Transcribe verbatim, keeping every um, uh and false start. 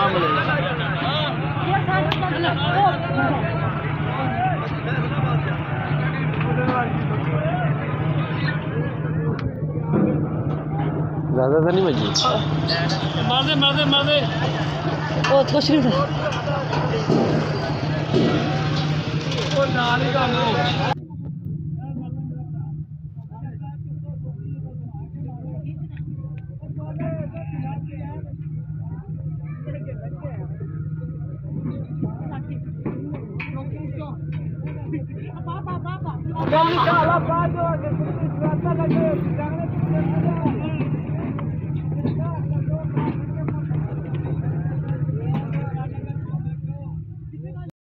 ज्यादा तो नहीं बजी। मार दे मार दे मार दे। ओ कुछ नहीं था। ओ नाल ही काम हो। Jangan kalah baju, jangan